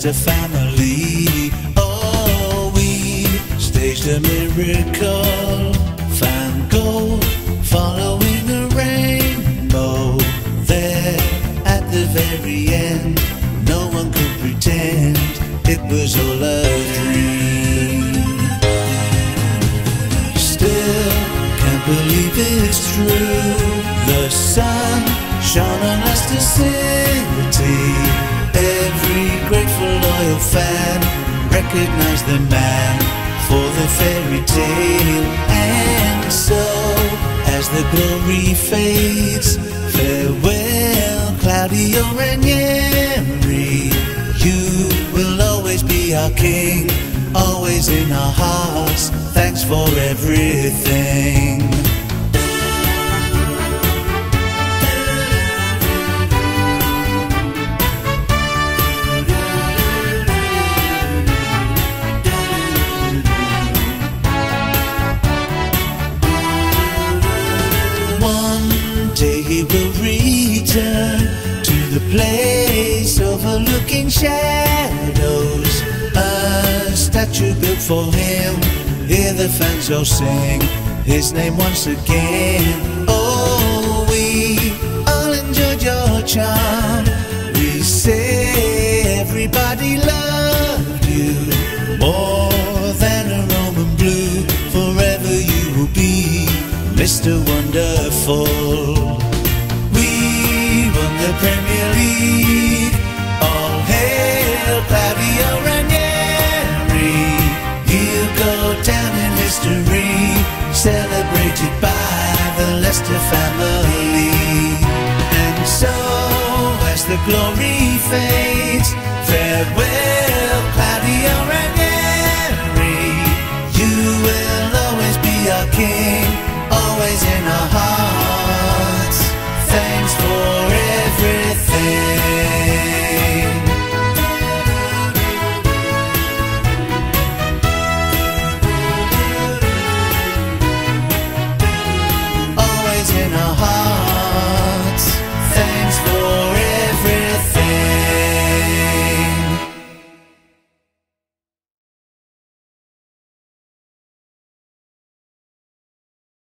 Leicester family. Oh, we staged a miracle. Found gold following a rainbow. There at the very end, no one could pretend it was all a dream. Still can't believe it's true. The sun shone on Leicester City. Every grateful loyal fan recognized the man for the fairy tale. And so, as the glory fades, farewell Claudio Ranieri. You will always be our king, always in our hearts. Thanks for everything. He will return to the place overlooking shadows. A statue built for him. Hear the fans all sing his name once again. Oh, we all enjoyed your charm. We say everybody loved you more than a Roman blue. Forever you will be Mr. Wonderful. We won the Premier League. All hail Claudio Ranieri. He'll go down in history, celebrated by the Leicester family. And so, as the glory fades, farewell